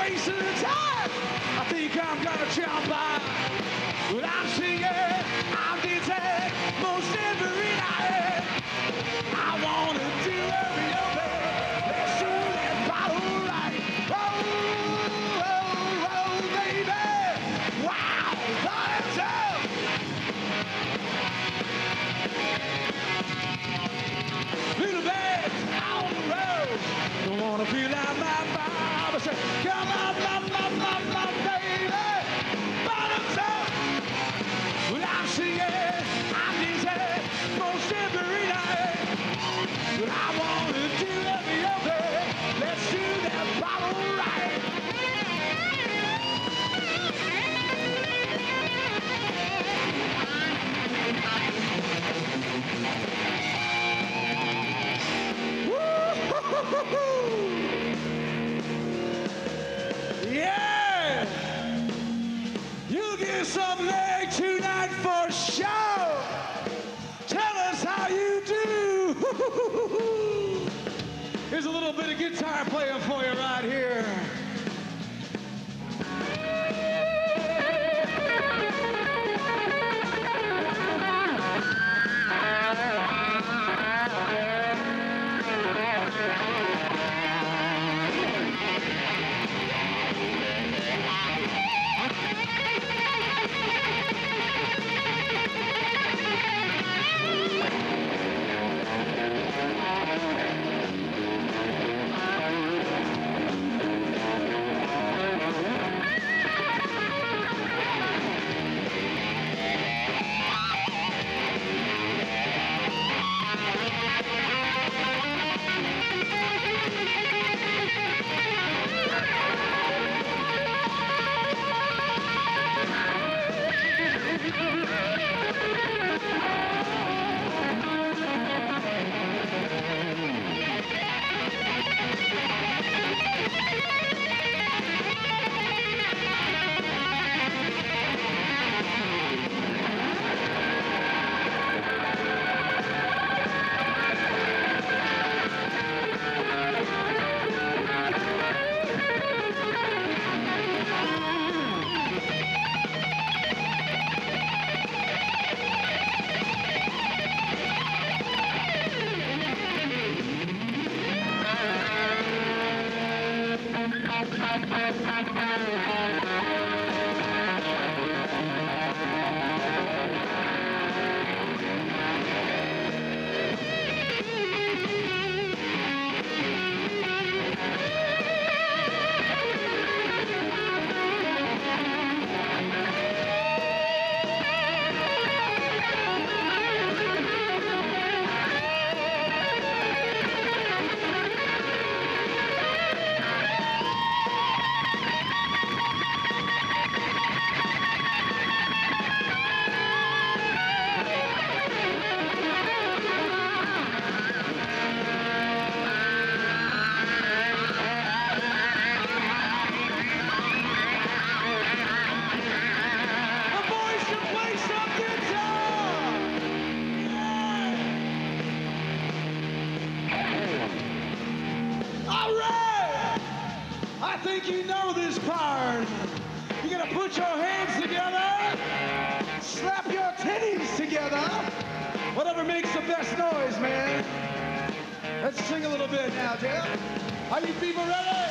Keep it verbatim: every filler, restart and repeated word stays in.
wasting time. I think I'm gonna jump out. But I'm singing, I'm dancing most every night. I wanna do every other. Let's do that bottle right. Oh, oh, oh, baby. Wow, bottoms up. Little bags on the road. Don't wanna feel like my mama said, come on, my, my, my, my baby. Bottoms up. Well, I'm singing, I'm dancing most every night. But I wanna do every other. Let's do that bottle right. Yeah! You get some leg tonight for sure. Tell us how you do. Here's a little bit of guitar playing for you right here. You know this part. You gotta put your hands together, slap your titties together, whatever makes the best noise, man. Let's sing a little bit now, Jeff. Are you people ready?